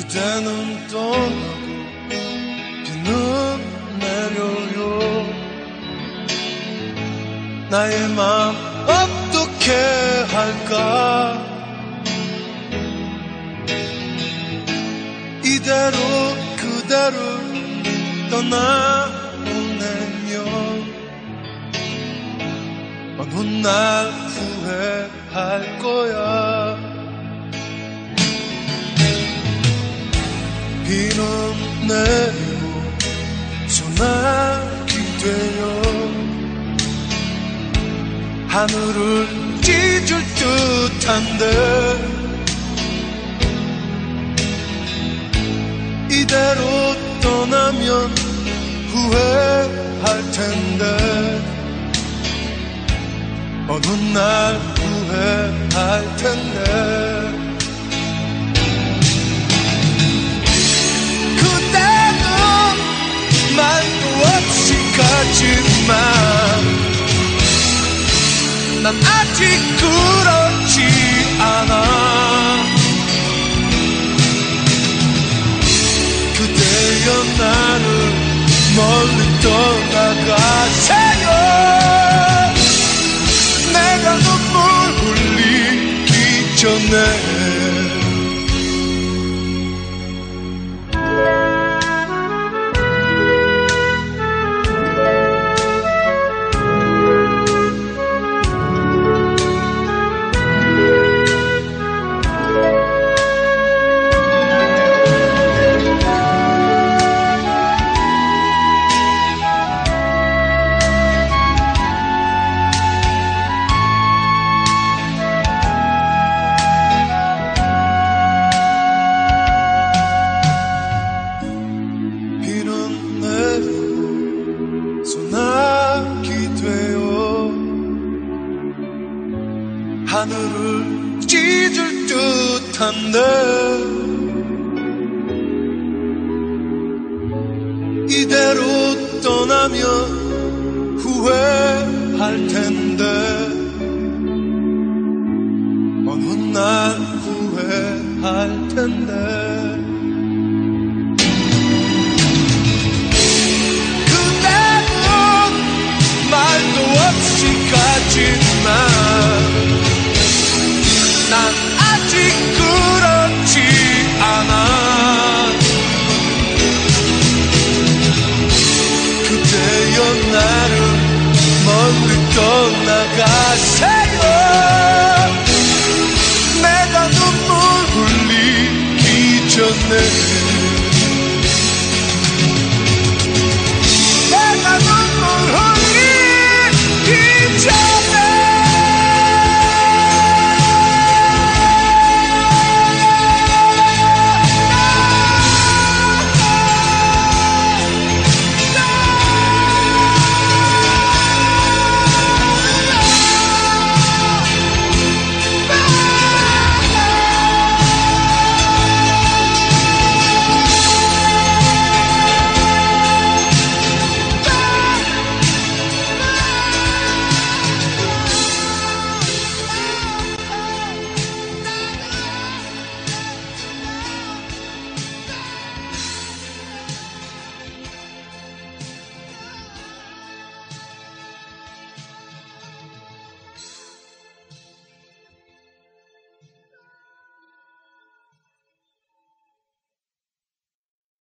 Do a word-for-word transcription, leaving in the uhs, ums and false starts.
그대는 떠나고 비는 내려요. 나의 맘 어떻게 할까? 이대로 그대를 떠나보내면 어느 날 후회할 거야. 비는 내리고 소나기 되어 하늘을 찢을 듯한데 이대로 떠나면 후회할 텐데 어느 날 후회할 텐데 그대는 말도 없이 가지만 난 아직 그렇지 않아. 그대여 나를 멀리 떠나가세요. 내가 눈물 흘리기 전에 하늘을 찢을 듯한데 이대로 떠나면 후회할 텐데 어느 날 후회할 텐데 그대는 말도 없이 가지만 난 아직 그렇지 않아. 그대여 나를 멀리 떠나가세요. 내가 눈물 흘리기 전에